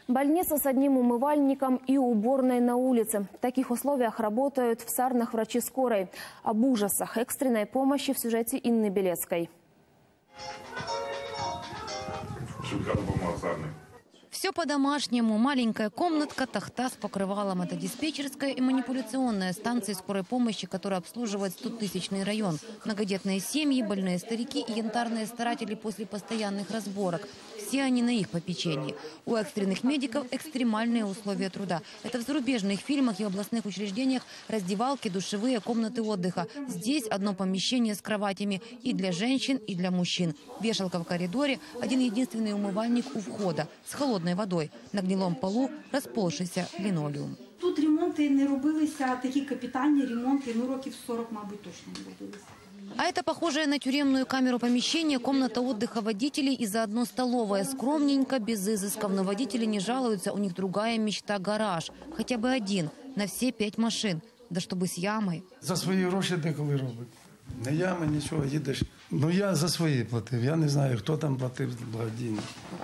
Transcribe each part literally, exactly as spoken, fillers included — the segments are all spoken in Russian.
Больница с одним умывальником и уборной на улице. В таких условиях работают в Сарнах врачи скорой. Об ужасах экстренной помощи в сюжете Инны Белецкой. Все по-домашнему. Маленькая комнатка, тахта с покрывалом. Это диспетчерская и манипуляционная станции скорой помощи, которая обслуживает стотысячный район. Многодетные семьи, больные старики и янтарные старатели после постоянных разборок. Все они на их попечении. У экстренных медиков экстремальные условия труда. Это в зарубежных фильмах и областных учреждениях раздевалки, душевые, комнаты отдыха. Здесь одно помещение с кроватями и для женщин, и для мужчин. Вешалка в коридоре, один единственный умывальник у входа с холодной водой. На гнилом полу расползшийся линолеум. Тут ремонти не робилися, такі капітальні ремонти, ну років сорок, мабуть, точно не робилися. А это похожее на тюремную камеру помещение, комната отдыха водителей и заодно столовая. Скромненько, без изысков. Но водители не жалуются, у них другая мечта – гараж. Хотя бы один, на все пять машин. Да чтобы с ямой. За свої гроші деколи робить. Не ями, нічого, їдеш. Ну я за свої платив, я не знаю, хто там платив благодійно.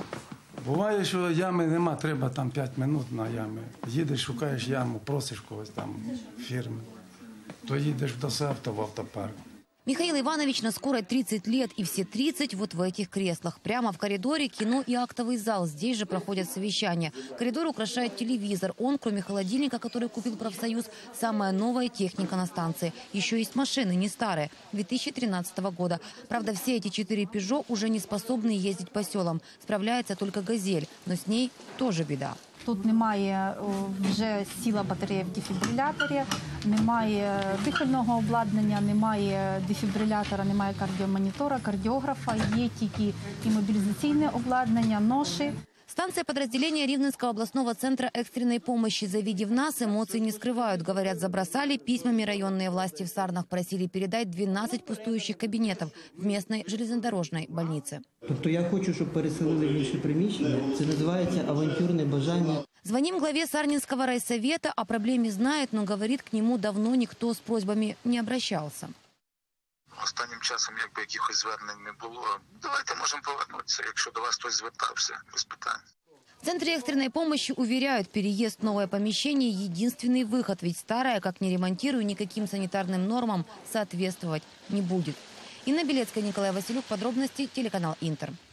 Буває, що ями нема, треба там п'ять минут на ями. Їдеш, шукаєш яму, просиш когось там фірми. То їдеш до авто в автопарк. Михаил Иванович на скорой тридцать лет, и все тридцать вот в этих креслах. Прямо в коридоре кино и актовый зал. Здесь же проходят совещания. Коридор украшает телевизор. Он, кроме холодильника, который купил профсоюз, самая новая техника на станции. Еще есть машины, не старые, две тысячи тринадцатого года. Правда, все эти четыре «Пежо» уже не способны ездить по селам. Справляется только «Газель», но с ней тоже беда. Тут немає, вже сіла батарея в дефібриляторі, немає дихального обладнання, немає дефібрилятора, немає кардіомонітора, кардіографа, є тільки іммобілізаційне обладнання, ноші. Станция подразделения Ривненского областного центра экстренной помощи. Завидев нас, эмоции не скрывают. Говорят, забросали письмами районные власти в Сарнах. Просили передать двенадцать пустующих кабинетов в местной железнодорожной больнице. Тобто я хочу, щоб переселили в інше приміщення. Це називається авантюрне бажання. Звоним главе Сарненского райсовета. О проблеме знает, но говорит, к нему давно никто с просьбами не обращался. Останнім часом якби якихось звернень не було. Давайте можемо повернутися, якщо до вас хтось звертався, без питань. В Центре экстренной помощи уверяют, переезд в новое помещение – единственный выход, ведь старое, как ни ремонтирую, никаким санитарным нормам соответствовать не будет. Инна Белецкая, Николай Василюк. Подробности телеканал Интер.